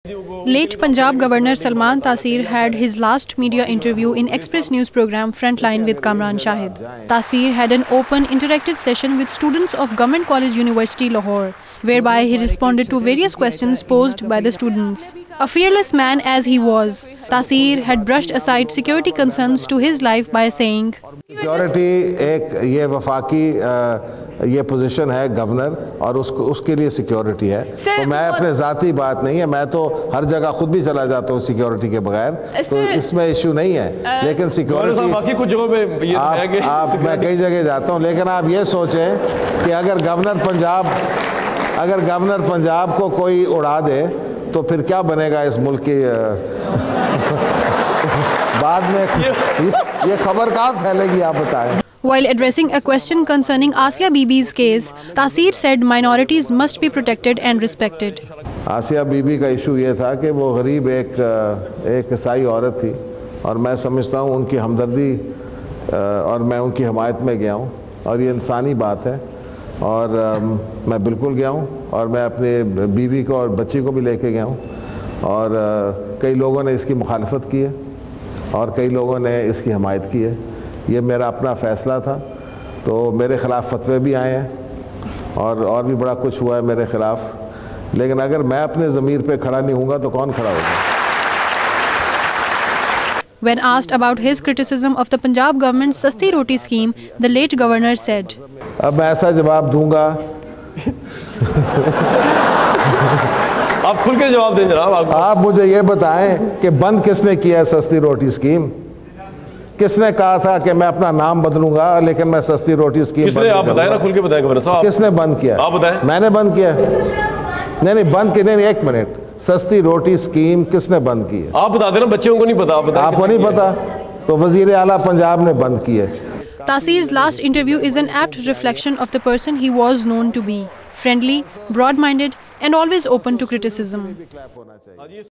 Late Punjab Governor Salman Taseer had his last media interview in Express News program Frontline with Kamran Shahid. Taseer had an open interactive session with students of Government College University Lahore, whereby he responded to various questions posed by the students. A fearless man as he was, Taseer had brushed aside security concerns to his life by saying, security एक ये वफाकी ये position है governor और उसके लिए security है। तो मैं अपने ज़ाती बात नहीं है, मैं तो हर जगह खुद भी चला जाता हूँ सिक्योरिटी के बगैर, तो इसमें इशू नहीं है। लेकिन सिक्योरिटी कुछ जगहों पे आप मैं कई जगह जाता हूँ, लेकिन आप ये सोचें कि अगर गवर्नर पंजाब को कोई उड़ा दे तो फिर क्या बनेगा इस मुल्क की बाद में ये खबर कहाँ फैलेगी, आप बताएं। While addressing a question concerning Asia Bibi's case, Taseer said minorities must be protected and respected. आसिया बीबी का इशू ये था कि वो गरीब एक ईसाई औरत थी और मैं समझता हूँ उनकी हमदर्दी और मैं उनकी हिमायत में गया हूँ और ये इंसानी बात है और मैं बिल्कुल गया हूँ और मैं अपने बीवी को और बच्ची को भी लेके गया हूँ और कई लोगों ने इसकी मुखालफत की है और कई लोगों ने इसकी हिमायत की है। ये मेरा अपना फ़ैसला था, तो मेरे ख़िलाफ़ फतवे भी आए हैं और भी बड़ा कुछ हुआ है मेरे ख़िलाफ़, लेकिन अगर मैं अपने ज़मीर पे खड़ा नहीं हूँगा तो कौन खड़ा होगा। When asked about his criticism of the Punjab government's Sasti Roti scheme, the late governor said, अब मैं ऐसा जवाब दूँगा आप खुल के जवाब दें जनाब। आप मुझे ये बताएं कि बंद किसने किया है सस्ती रोटी स्कीम? किसने कहा था कि मैं अपना नाम बदलूंगा लेकिन मैं सस्ती रोटी स्कीम किसने? आप बताएं ना, खुल के बताएं गवर्नर साहब। किसने बंद किया? आप बताएं। मैंने बंद किया? नहीं बंद किया नहीं, एक मिनट, सस्ती रोटी स्कीम किसने बंद की है? आप बता देना, बच्चों को नहीं पता। आप बताएं। आपको नहीं पता तो वजीर आला पंजाब ने बंद की है। Taseer's last interview is an apt reflection of the person he was known to be: friendly, broad-minded, and always open to criticism.